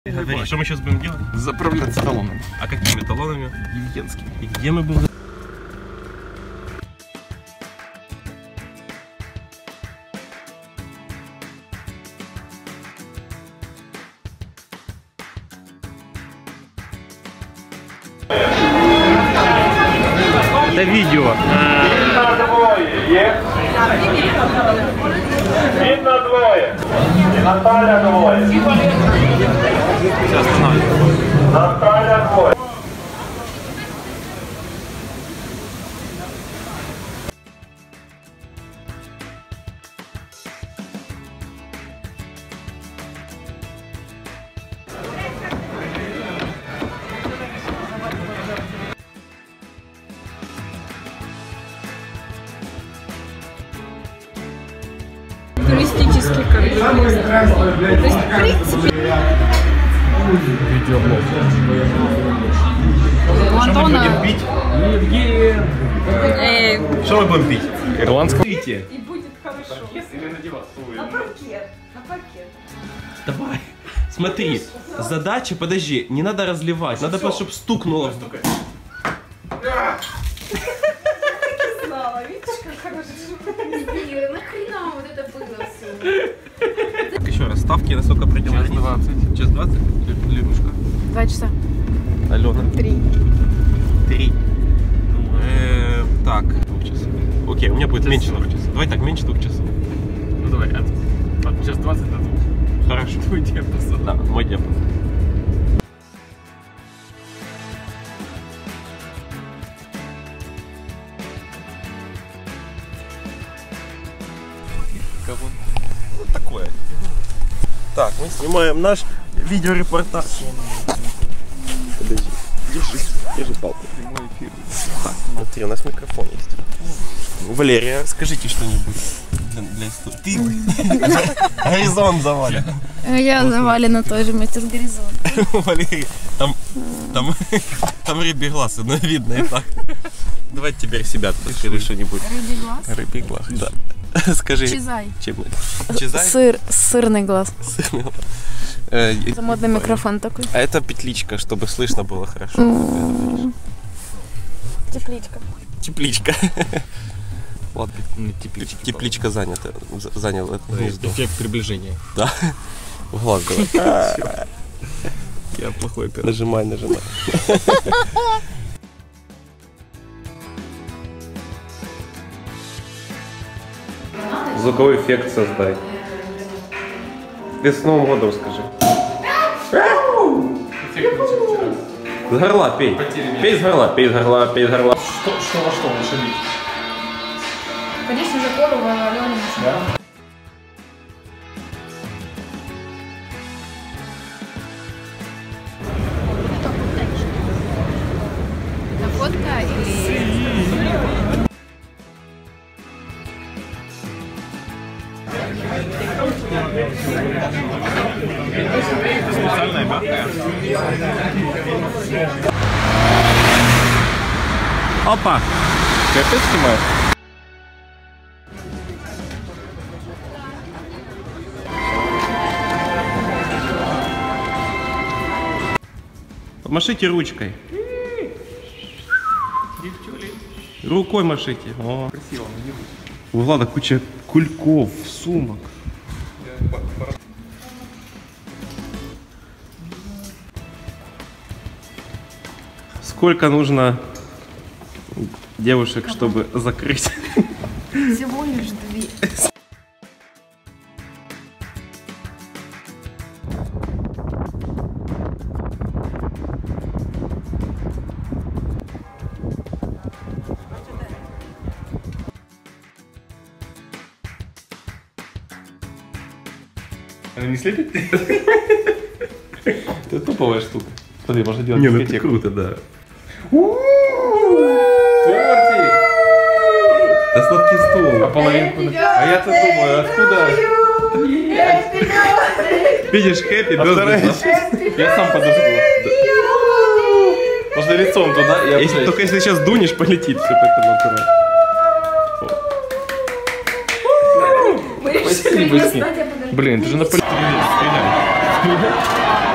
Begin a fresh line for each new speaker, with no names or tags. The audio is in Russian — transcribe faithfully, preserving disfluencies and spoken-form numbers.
Говори, что мы сейчас будем делать?
Заправляться талонами.
А какими талонами?
Евгенскими.
И где мы будем? Это видео.
Видно двое. Есть? Видно двое. Наталья двое.
Сейчас останавливаем.
Наталья двое.
Туристический корабль. То есть, в принципе,
Видеоблог.
у Антона...
Будем пить?
Э,
Что мы будем пить?
Ирландского.
Пейте.
и будет хорошо. На паркет. На паркет.
Давай. Смотри, задача, подожди, не надо разливать, надо просто, чтобы стукнуло.
Знала, видишь, как хорошо.
Нахрена вот это было все?
Еще раз, ставки на сколько придем?
Час двадцать.
Час двадцать? Лерушка.
Два часа.
Алена.
Три.
Три. Э, так. Двух часов. Окей, у меня будет меньше двух часов. Давай так, меньше двух часов.
Ну давай, от, от час двадцать до двух.
Хорошо.
Твой диапазон.
Да, мой диапазон. Вот такое. Так, мы снимаем наш видеорепортаж. Подожди. Держи, держи палку.
Прямой эфир.
Так, смотри, у нас микрофон есть. Валерия, скажите что-нибудь для, для истории. Ты горизонт завален.
Я завалена тоже вместе с горизонтом.
Валерий, там, там, там рыбий глаз, но видно и так. Давай теперь себя скажи что-нибудь.
Рыбий глаз?
Рыбий глаз, да. Скажи.
Чизай.
Чем? Чизай?
Сыр, сырный глаз.
Сырный глаз. Э,
Это модный микрофон такой.
А это петличка, чтобы слышно было хорошо.
Тепличка.
Тепличка. Ладно,
Тепличка.
тепличка занята, за- занял это гнездо.
Эффект приближения.
Да. В глаз давай.
Я плохой оператор.
Нажимай, нажимай. Звуковой эффект создай. Ты с Новым годом скажи. С горла пей. Пей с горла, пей с горла, пей с горла.
Что, что во что лучше бить?
Конечно же, Колу в Алене.
Да?
Это фотка или...
Специальная мягкая. Опа! Ты опять снимаешь? Машите ручкой. Рукой машите. О.
Красиво, не будет.
У Влада куча кульков, сумок. Сколько нужно девушек, чтобы закрыть?
Всего лишь две.
Она не слепит?
Это топовая штука. Смотри, можно делать
Не, ну это
дискотеку.
круто, да.
Тортик! Это сладкий стол.
А половинку...
А я-то думаю, откуда? Видишь, хэппи, бёрдэй.
Я сам подожгу. Можно лицом туда и
Если, только если сейчас дунешь, полетит все, поэтому аккуратно.
Спасибо, Блин, ты же на поле... Стреляй.